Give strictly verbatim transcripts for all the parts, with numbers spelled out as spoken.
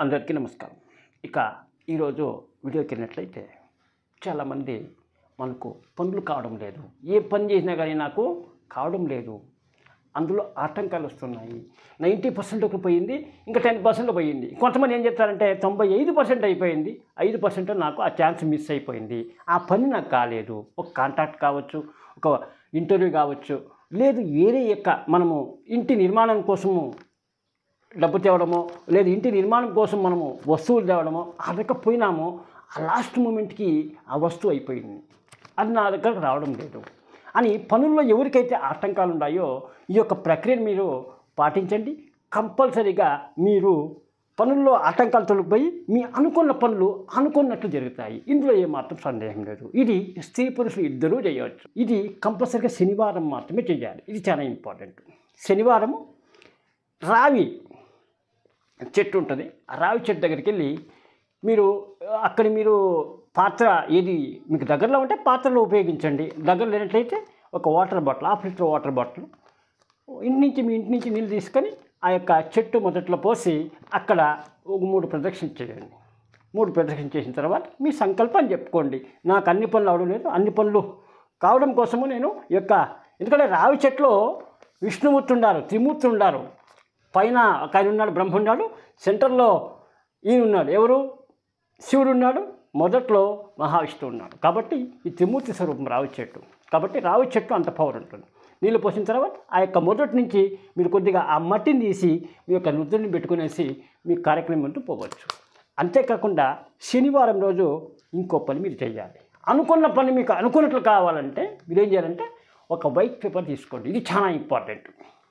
అందరికీ నమస్కారం. ఇక ఈరోజు వీడియోకి వెళ్ళినట్లయితే చాలామంది మనకు పనులు కావడం లేదు, ఏ పని చేసినా కానీ నాకు కావడం లేదు, అందులో ఆటంకాలు వస్తున్నాయి. నైంటీ పర్సెంట్కి పోయింది, ఇంకా టెన్ పర్సెంట్ పోయింది. కొంతమంది ఏం చెప్తారంటే తొంభై ఐదు పర్సెంట్ అయిపోయింది, ఐదు పర్సెంట్ నాకు ఆ ఛాన్స్ మిస్ అయిపోయింది, ఆ పని నాకు కాలేదు. ఒక కాంట్రాక్ట్ కావచ్చు, ఒక ఇంటర్వ్యూ కావచ్చు, లేదు వేరే యొక్క మనము ఇంటి నిర్మాణం కోసము డబ్బు తేవడమో, లేదు ఇంటి నిర్మాణం కోసం మనము వస్తువులు తేవడమో, ఆ దగ్గర పోయినామో ఆ లాస్ట్ మూమెంట్కి ఆ వస్తువు అయిపోయింది, అది నా దగ్గరకు రావడం లేదు అని పనుల్లో ఎవరికైతే ఆటంకాలు ఉన్నాయో ఈ యొక్క ప్రక్రియను మీరు పాటించండి. కంపల్సరీగా మీరు పనుల్లో ఆటంకాలు తొలగిపోయి మీ అనుకున్న పనులు అనుకున్నట్లు జరుగుతాయి. ఇందులో ఏమాత్రం సందేహం లేదు. ఇది స్త్రీ పురుషులు ఇద్దరూ చేయవచ్చు. ఇది కంపల్సరీగా శనివారం మాత్రమే చేయాలి. ఇది చాలా ఇంపార్టెంట్. శనివారము రావి చెట్టు ఉంటుంది, ఆ రావి చెట్టు దగ్గరికి వెళ్ళి మీరు అక్కడ మీరు పాత్ర ఏది మీకు దగ్గరలో ఉంటే పాత్రలో ఉపయోగించండి. దగ్గర లేనట్లయితే ఒక water bottle, half litre water bottle ఇంటి నుంచి మీ ఇంటి నుంచి నీళ్ళు తీసుకొని ఆ యొక్క చెట్టు మొదట్లో పోసి అక్కడ ఒక మూడు ప్రదక్షిణ చేయండి. మూడు ప్రదక్షిణ చేసిన తర్వాత మీ సంకల్పం చెప్పుకోండి. నాకు అన్ని పనులు అవడం లేదు, అన్ని పనులు కావడం కోసము నేను యొక్క ఎందుకంటే రావి చెట్లో విష్ణుమూర్తి ఉన్నారు, త్రిమూర్తి ఉన్నారు, పైన ఒక ఆయన ఉన్నాడు, బ్రహ్మ ఉన్నాడు, సెంటర్లో ఈయన ఉన్నాడు, ఎవరు శివుడు ఉన్నాడు, మొదట్లో మహావిష్ణువు ఉన్నాడు. కాబట్టి ఈ త్రిమూర్తి స్వరూపం రావి చెట్టు. కాబట్టి రావి చెట్టు అంత పవర్ ఉంటుంది. నీళ్ళు పోసిన తర్వాత ఆ యొక్క మొదటి నుంచి మీరు కొద్దిగా ఆ మట్టిని తీసి మీ యొక్క నుదురుని పెట్టుకునేసి మీ కార్యక్రమం అంటూ పోవచ్చు. అంతేకాకుండా శనివారం రోజు ఇంకో పని మీరు చేయాలి. అనుకున్న పని మీకు అనుకున్నట్లు కావాలంటే మీరు ఏం చేయాలంటే ఒక వైట్ పేపర్ తీసుకోండి. ఇది చాలా ఇంపార్టెంట్.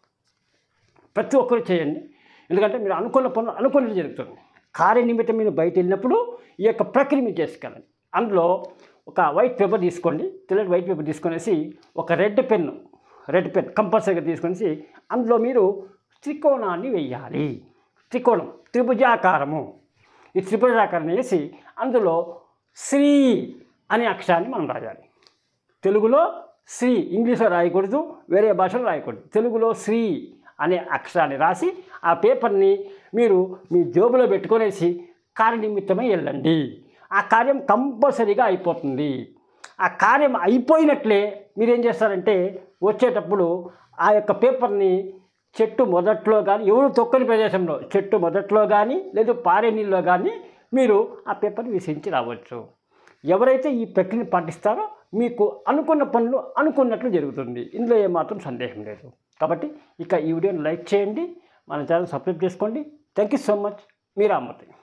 ప్రతి ఒక్కరు చేయండి. ఎందుకంటే మీరు అనుకున్న పనులు అనుకున్నట్లు జరుగుతుంది. కార్యనిమిత్తం మీరు బయట వెళ్ళినప్పుడు ఈ యొక్క ప్రక్రియ మీరు చేసుకోవాలండి. అందులో ఒక వైట్ పేపర్ తీసుకోండి, తెల్లటి వైట్ పేపర్ తీసుకొనేసి ఒక రెడ్ పెన్ను రెడ్ పెన్ కంపల్సరీగా తీసుకొనేసి అందులో మీరు త్రికోణాన్ని వేయాలి. త్రికోణం త్రిభుజాకారము. ఈ త్రిభుజాకారం వేసి అందులో శ్రీ అనే అక్షరాన్ని మనం రాయాలి. తెలుగులో శ్రీ, ఇంగ్లీష్లో రాయకూడదు, వేరే భాషలో రాయకూడదు. తెలుగులో శ్రీ అనే అక్షరాన్ని రాసి ఆ పేపర్ని మీరు మీ జోబులో పెట్టుకొనేసి కార్యనిమిత్తమై వెళ్ళండి. ఆ కార్యం కంపల్సరీగా అయిపోతుంది. ఆ కార్యం అయిపోయినట్లే మీరేం చేస్తారంటే వచ్చేటప్పుడు ఆ యొక్క పేపర్ని చెట్టు మొదట్లో కానీ ఎవరు తొక్కని ప్రదేశంలో చెట్టు మొదట్లో కానీ లేదు పారే నీళ్ళలో కానీ మీరు ఆ పేపర్ని విసిరించి రావచ్చు. ఎవరైతే ఈ ప్రక్రియను పాటిస్తారో మీకు అనుకున్న పనులు అనుకున్నట్లు జరుగుతుంది. ఇందులో ఏమాత్రం సందేహం లేదు. కాబట్టి ఇక ఈ వీడియోని లైక్ చేయండి, మన ఛానల్ సబ్స్క్రైబ్ చేసుకోండి. Thank you so much. మీ రామ్మూర్తి.